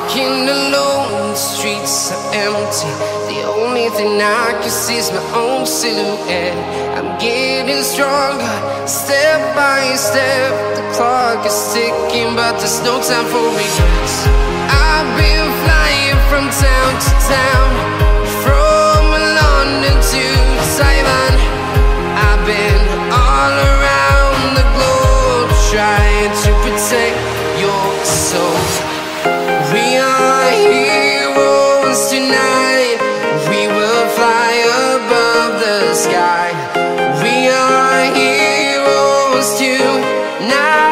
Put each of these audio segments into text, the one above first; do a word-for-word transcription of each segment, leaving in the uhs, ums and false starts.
Walking alone, the streets are empty. The only thing I can see is my own silhouette. I'm getting stronger, step by step. The clock is ticking, but there's no time for regrets. I've been flying from town to town, from London to Taiwan. I've been all around the globe, trying to protect your soul. We are heroes tonight. We will fly above the sky. We are heroes tonight.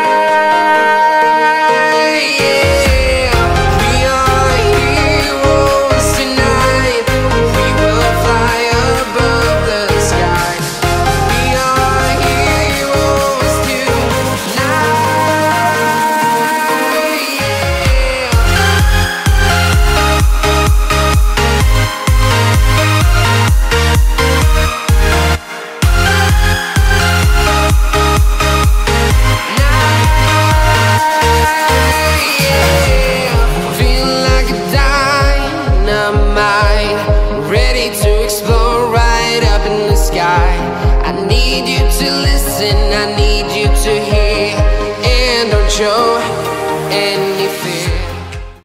Yeah. We are heroes tonight. We will fly above the sky. We are heroes tonight. Ready to explore right up in the sky. I need you to listen, I need you to hear, and don't show. And